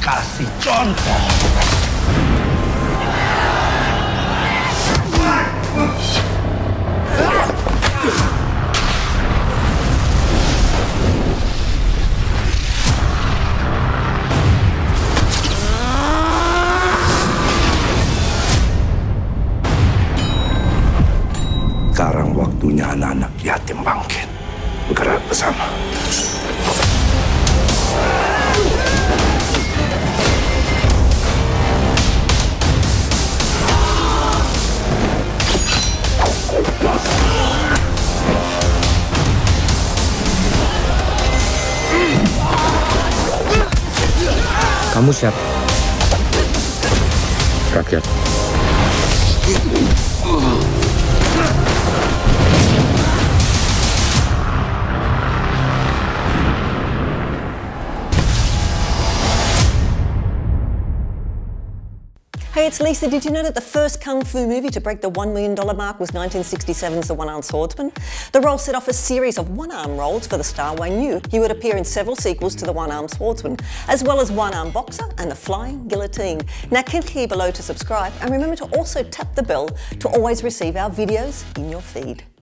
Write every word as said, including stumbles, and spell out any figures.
kasih contoh. Sekarang waktunya anak-anak yatim bangkit. Bergerak bersama. Kamu siapa? Rakyat. Hey, it's Lisa. Did you know that the first Kung Fu movie to break the one million dollar mark was nineteen sixty-seven's The One-Armed Swordsman? The role set off a series of one-arm roles for the star. Why knew he would appear in several sequels to The One-Armed Swordsman, as well as One-Armed Boxer and The Flying Guillotine. Now click here below to subscribe, and remember to also tap the bell to always receive our videos in your feed.